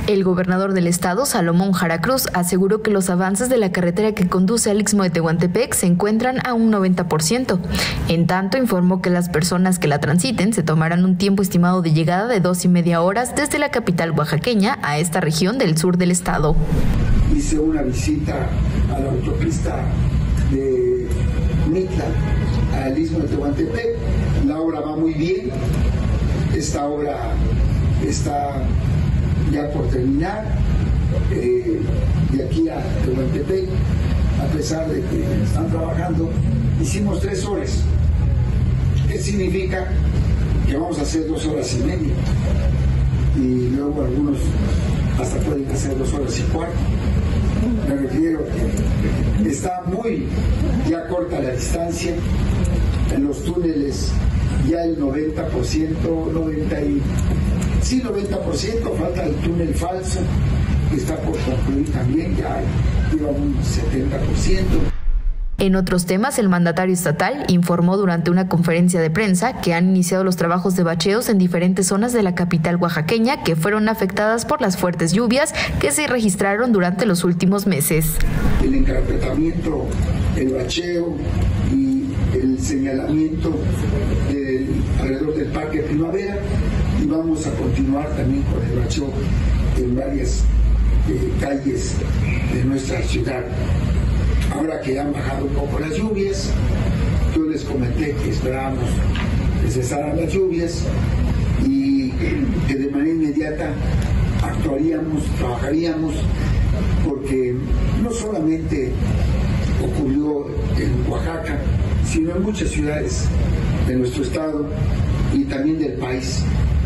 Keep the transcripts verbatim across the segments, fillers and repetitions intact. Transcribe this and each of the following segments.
El gobernador del estado, Salomón Jara Cruz, aseguró que los avances de la carretera que conduce al Istmo de Tehuantepec se encuentran a un noventa por ciento. En tanto, informó que las personas que la transiten se tomarán un tiempo estimado de llegada de dos y media horas desde la capital oaxaqueña a esta región del sur del estado. Hice una visita a la autopista de Mitla al Istmo de Tehuantepec. La obra va muy bien. Esta obra está ya por terminar, eh, de aquí a Tehuantepec, a pesar de que están trabajando, hicimos tres horas. ¿Qué significa? Que vamos a hacer dos horas y media, y luego algunos hasta pueden hacer dos horas y cuarto. Me refiero que está muy ya corta la distancia, en los túneles ya el noventa por ciento, noventa y sí, noventa por ciento, falta el túnel falso, que está por concluir también, ya lleva un setenta por ciento. En otros temas, el mandatario estatal informó durante una conferencia de prensa que han iniciado los trabajos de bacheos en diferentes zonas de la capital oaxaqueña que fueron afectadas por las fuertes lluvias que se registraron durante los últimos meses. El encarpetamiento, el bacheo y el señalamiento del, alrededor del Parque Primavera, y vamos a continuar también con el bacheo en varias eh, calles de nuestra ciudad. Ahora que han bajado un poco las lluvias, yo les comenté que esperábamos que cesaran las lluvias y que de manera inmediata actuaríamos, trabajaríamos, porque no solamente ocurrió en Oaxaca, sino en muchas ciudades de nuestro estado y también del país.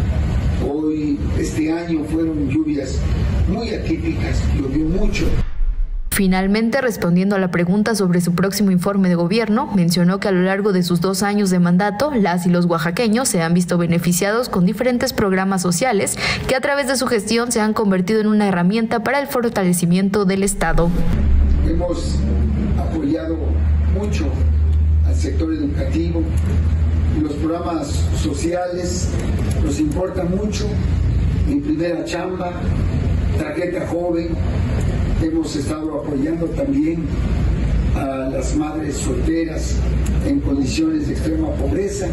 Hoy, este año, fueron lluvias muy atípicas, llovió mucho. Finalmente, respondiendo a la pregunta sobre su próximo informe de gobierno, mencionó que a lo largo de sus dos años de mandato, las y los oaxaqueños se han visto beneficiados con diferentes programas sociales que a través de su gestión se han convertido en una herramienta para el fortalecimiento del Estado. Hemos apoyado mucho al sector educativo, los programas sociales nos importan mucho, Mi Primera Chamba, Tarjeta Joven. Hemos estado apoyando también a las madres solteras en condiciones de extrema pobreza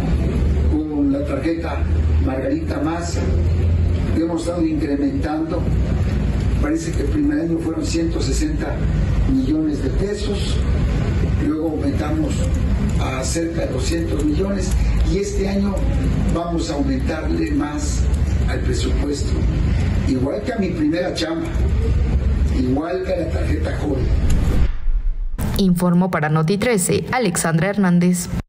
con la tarjeta Margarita Más. Hemos estado incrementando, parece que el primer año fueron ciento sesenta millones de pesos, luego aumentamos a cerca de doscientos millones y este año vamos a aumentarle más al presupuesto, igual que a Mi Primera Chamba, igual que a la tarjeta joven. Informó para Noti trece, Alexandra Hernández.